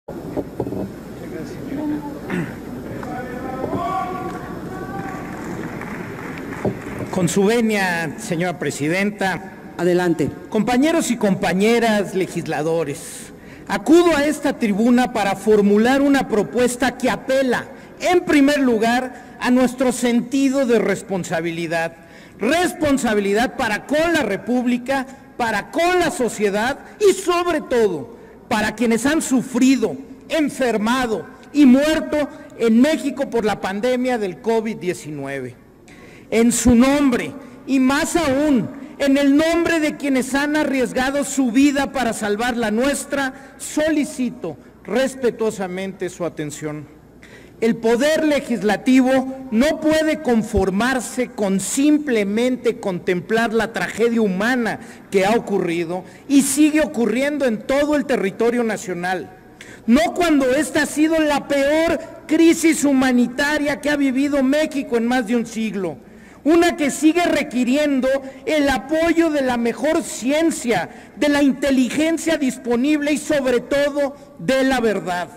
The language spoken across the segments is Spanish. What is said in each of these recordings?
Con su venia, señora presidenta. Adelante. Compañeros y compañeras legisladores, acudo a esta tribuna para formular una propuesta que apela, en primer lugar, a nuestro sentido de responsabilidad. Responsabilidad para con la República, para con la sociedad y, sobre todo, para quienes han sufrido, enfermado y muerto en México por la pandemia del COVID-19. En su nombre, y más aún, en el nombre de quienes han arriesgado su vida para salvar la nuestra, solicito respetuosamente su atención. El Poder Legislativo no puede conformarse con simplemente contemplar la tragedia humana que ha ocurrido y sigue ocurriendo en todo el territorio nacional. No cuando esta ha sido la peor crisis humanitaria que ha vivido México en más de un siglo. Una que sigue requiriendo el apoyo de la mejor ciencia, de la inteligencia disponible y sobre todo de la verdad.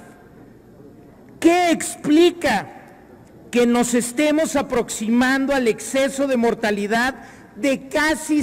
¿Qué explica que nos estemos aproximando al exceso de mortalidad de casi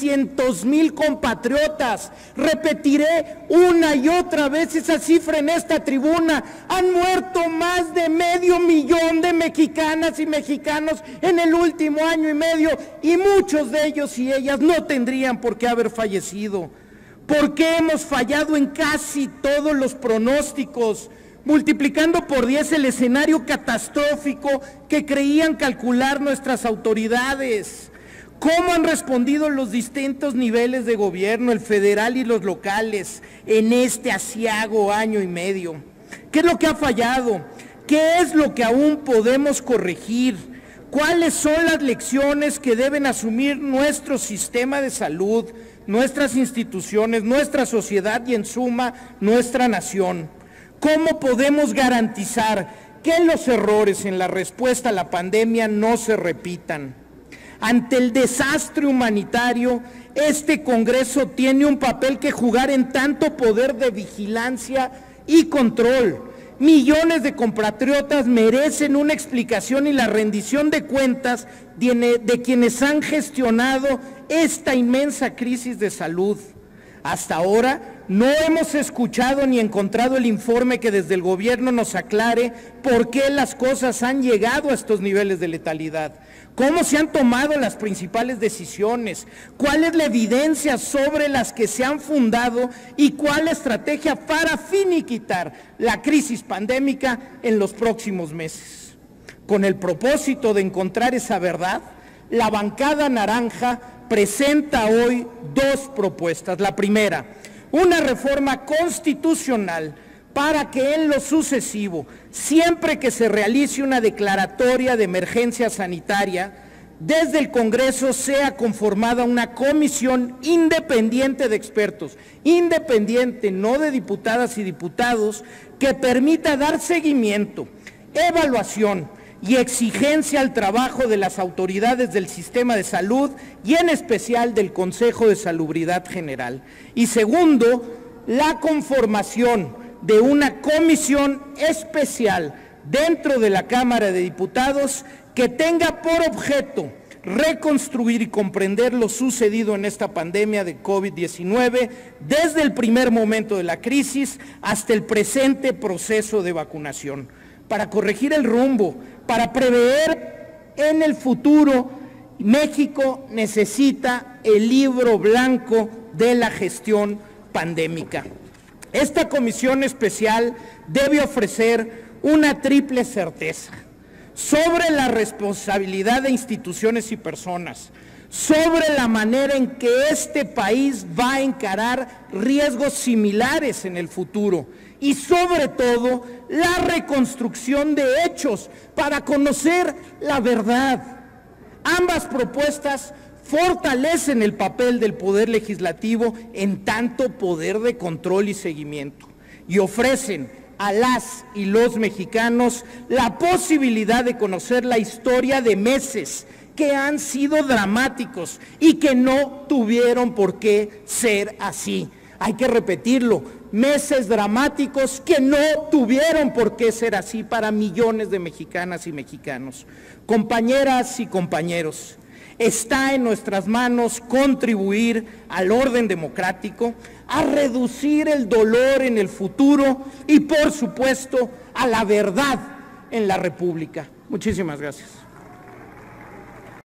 600,000 compatriotas? Repetiré una y otra vez esa cifra en esta tribuna. Han muerto más de 500,000 de mexicanas y mexicanos en el último año y medio, y muchos de ellos y ellas no tendrían por qué haber fallecido. Porque hemos fallado en casi todos los pronósticos, multiplicando por 10 el escenario catastrófico que creían calcular nuestras autoridades. ¿Cómo han respondido los distintos niveles de gobierno, el federal y los locales, en este aciago año y medio? ¿Qué es lo que ha fallado? ¿Qué es lo que aún podemos corregir? ¿Cuáles son las lecciones que deben asumir nuestro sistema de salud, nuestras instituciones, nuestra sociedad y, en suma, nuestra nación? ¿Cómo podemos garantizar que los errores en la respuesta a la pandemia no se repitan? Ante el desastre humanitario, este Congreso tiene un papel que jugar en tanto poder de vigilancia y control. Millones de compatriotas merecen una explicación y la rendición de cuentas de quienes han gestionado esta inmensa crisis de salud. Hasta ahora no hemos escuchado ni encontrado el informe que desde el gobierno nos aclare por qué las cosas han llegado a estos niveles de letalidad. ¿Cómo se han tomado las principales decisiones? ¿Cuál es la evidencia sobre las que se han fundado y cuál la estrategia para finiquitar la crisis pandémica en los próximos meses? Con el propósito de encontrar esa verdad, la bancada naranja presenta hoy dos propuestas. La primera, una reforma constitucional para que en lo sucesivo, siempre que se realice una declaratoria de emergencia sanitaria, desde el Congreso sea conformada una comisión independiente de expertos, independiente, no de diputadas y diputados, que permita dar seguimiento, evaluación y exigencia al trabajo de las autoridades del sistema de salud y en especial del Consejo de Salubridad General. Y segundo, la conformación de una comisión especial dentro de la Cámara de Diputados que tenga por objeto reconstruir y comprender lo sucedido en esta pandemia de COVID-19 desde el primer momento de la crisis hasta el presente proceso de vacunación, para corregir el rumbo, para prever en el futuro. México necesita el libro blanco de la gestión pandémica. Esta comisión especial debe ofrecer una triple certeza sobre la responsabilidad de instituciones y personas, sobre la manera en que este país va a encarar riesgos similares en el futuro y sobre todo la reconstrucción de hechos para conocer la verdad. Ambas propuestas fortalecen el papel del Poder Legislativo en tanto poder de control y seguimiento y ofrecen a las y los mexicanos la posibilidad de conocer la historia de meses que han sido dramáticos y que no tuvieron por qué ser así. Hay que repetirlo, meses dramáticos que no tuvieron por qué ser así para millones de mexicanas y mexicanos. Compañeras y compañeros, está en nuestras manos contribuir al orden democrático, a reducir el dolor en el futuro y, por supuesto, a la verdad en la República. Muchísimas gracias.